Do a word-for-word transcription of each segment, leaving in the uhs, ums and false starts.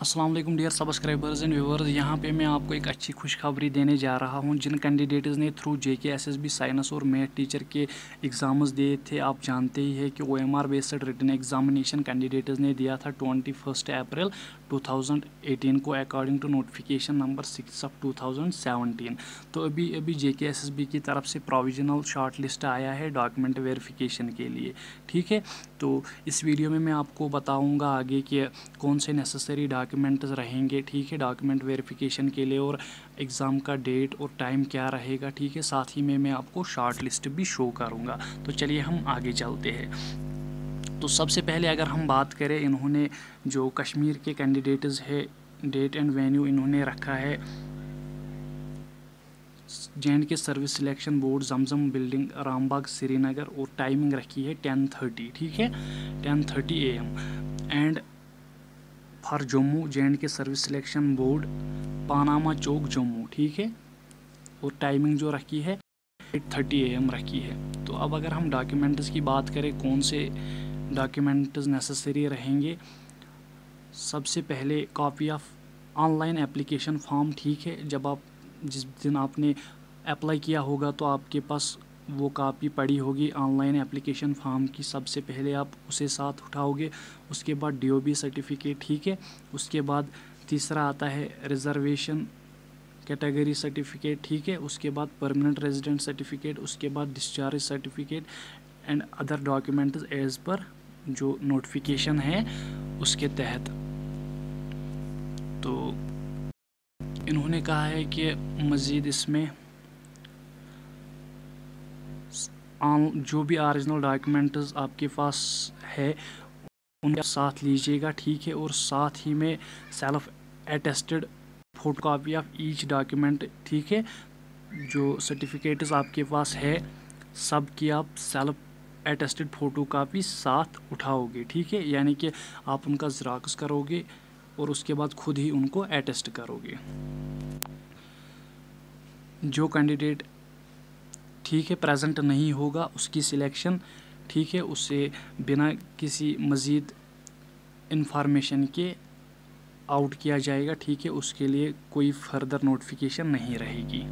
अस्सलाम वालेकुम dear subscribers and viewers, यहाँ पे मैं आपको एक अच्छी खुशखबरी देने जा रहा हूँ। जिन कैंडिडेट्स ने थ्रू जेकेएसएसबी साइंस और मैथ टीचर के एग्ज़ाम्स दिए थे, आप जानते ही है कि OMR based written examination candidates ने दिया था twenty first April two thousand eighteen को according to notification number six of two thousand seventeen. तो अभी अभी जेकेएसएसबी की तरफ से प्रोविजनल शॉर्ट लिस्ट आया है डॉक्यूमेंट वेरिफिकेशन के लिए, ठीक है। तो इस वीडियो में मैं आपको बताऊँगा आगे कि कौन से नेसेसरी डॉक्यूमेंट्स रहेंगे, ठीक है, डॉक्यूमेंट वेरिफिकेशन के लिए, और एग्ज़ाम का डेट और टाइम क्या रहेगा, ठीक है। साथ ही में मैं आपको शॉर्ट लिस्ट भी शो करूँगा। तो चलिए हम आगे चलते हैं। तो सबसे पहले अगर हम बात करें, इन्होंने जो कश्मीर के कैंडिडेट्स है, डेट एंड वेन्यू इन्होंने रखा है J and K service selection board Zamzam building Rambagh Srinagar, और टाइमिंग रखी है टेन थर्टी, ठीक है, ten thirty A M. And for Jammu J and K service selection board Panama Chowk Jammu, ठीक है, और टाइमिंग जो रखी है एट थर्टी ए एम रखी है। तो अब अगर हम डॉक्यूमेंट्स की बात करें, कौन से डॉक्यूमेंट्स नेसेसरी रहेंगे, सबसे पहले copy of online application form, ठीक है। जब आप जिस दिन आपने अप्लाई किया होगा तो आपके पास वो कॉपी पड़ी होगी ऑनलाइन एप्लीकेशन फॉर्म की, सबसे पहले आप उसे साथ उठाओगे। उसके बाद डीओबी सर्टिफिकेट, ठीक है। उसके बाद तीसरा आता है रिजर्वेशन कैटेगरी सर्टिफिकेट, ठीक है। उसके बाद परमानेंट रेजिडेंट सर्टिफिकेट, उसके बाद discharge certificate and other documents as per जो नोटिफिकेशन है उसके तहत। तो इन्होंने कहा है कि मज़ीद इसमें जो भी ओरिजिनल डॉक्यूमेंट्स आपके पास है उनके साथ लीजिएगा, ठीक है। और साथ ही में self attested photo copy of each document, ठीक है। जो सर्टिफिकेट्स आपके पास है सब की आप सेल्फ अटेस्टेड फ़ोटो कापी साथ उठाओगे, ठीक है। यानी कि आप उनका ज़ेरॉक्स करोगे और उसके बाद खुद ही उनको अटेस्ट करोगे। जो कैंडिडेट, ठीक है, प्रेजेंट नहीं होगा उसकी सिलेक्शन, ठीक है, उससे बिना किसी मज़ीद इंफॉर्मेशन के आउट किया जाएगा, ठीक है। उसके लिए कोई फर्दर नोटिफिकेशन नहीं रहेगी।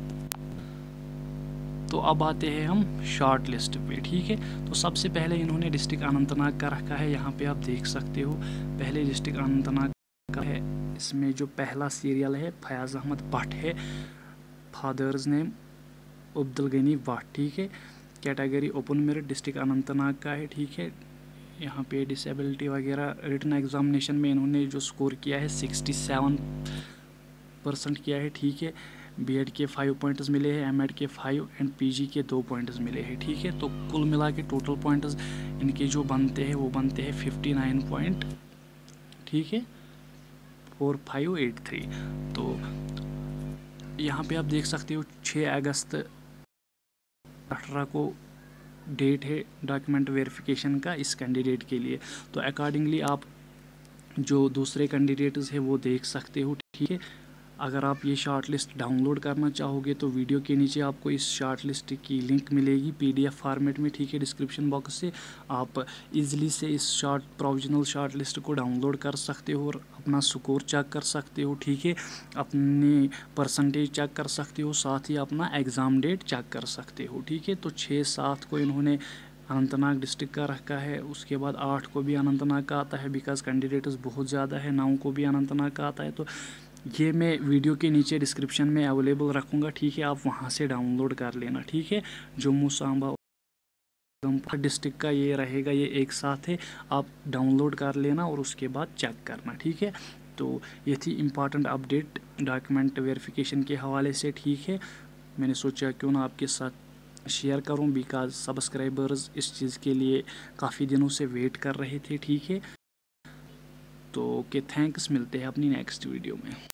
तो अब आते हैं हम शॉर्ट लिस्ट पे, ठीक है। तो सबसे पहले इन्होंने डिस्ट्रिक्ट अनंतनाग का रखा है, यहाँ पे आप देख सकते हो। पहले डिस्ट्रिक्ट अनंतनाग का है, इसमें जो पहला सीरियल है फयाज़ अहमद भट्ट है, फादर्स नेम अब्दुल गनी भट्ट, ठीक है। Category open merit district Anantnag का है, ठीक है। यहाँ पे डिसेबिलिटी वगैरह रिटन एग्जामिनेशन में इन्होंने जो स्कोर किया है सिक्सटी सेवन परसेंट किया है, ठीक है। बीएड के फाइव पॉइंट्स मिले हैं, एमएड के फाइव एंड पीजी के दो पॉइंट्स मिले हैं, ठीक है। तो कुल मिला के टोटल पॉइंट्स इनके जो बनते हैं वो बनते हैं फिफ्टी नाइन पॉइंट, ठीक है, फोर फाइव एट थ्री। तो यहाँ पे आप देख सकते हो छः अगस्त अठारह को डेट है डॉक्यूमेंट वेरिफिकेशन का इस कैंडिडेट के लिए। तो अकॉर्डिंगली आप जो दूसरे कैंडिडेट्स हैं वो देख सकते हो, ठीक है। अगर आप ये शॉर्ट लिस्ट डाउनलोड करना चाहोगे तो वीडियो के नीचे आपको इस शॉर्ट लिस्ट की लिंक मिलेगी पीडीएफ फॉर्मेट में, ठीक है। डिस्क्रिप्शन बॉक्स से आप इजीली से इस शॉर्ट प्रोविजनल शॉर्ट लिस्ट को डाउनलोड कर सकते हो और अपना स्कोर चेक कर सकते हो, ठीक है। अपनी परसेंटेज चेक कर सकते हो, साथ ही अपना एग्ज़ाम डेट चेक कर सकते हो, ठीक है। तो छः सात को इन्होंने अनंतनाग डिस्ट्रिक्ट का रखा है। उसके बाद आठ को भी अनंतनाग का आता है, बिकॉज कैंडिडेट्स बहुत ज़्यादा है। नौ को भी अनंतनाग का आता है। तो ये मैं वीडियो के नीचे डिस्क्रिप्शन में अवेलेबल रखूँगा, ठीक है। आप वहाँ से डाउनलोड कर लेना, ठीक है। जम्मू सांबा डिस्ट्रिक्ट का ये रहेगा, ये एक साथ है, आप डाउनलोड कर लेना और उसके बाद चेक करना, ठीक है। तो ये थी इम्पॉर्टेंट अपडेट डॉक्यूमेंट वेरिफिकेशन के हवाले से, ठीक है। मैंने सोचा क्यों ना आपके साथ शेयर करूं, बिकॉज सब्सक्राइबर्स इस चीज़ के लिए काफ़ी दिनों से वेट कर रहे थे, ठीक है। तो ओके, थैंक्स, मिलते हैं अपनी नेक्स्ट वीडियो में।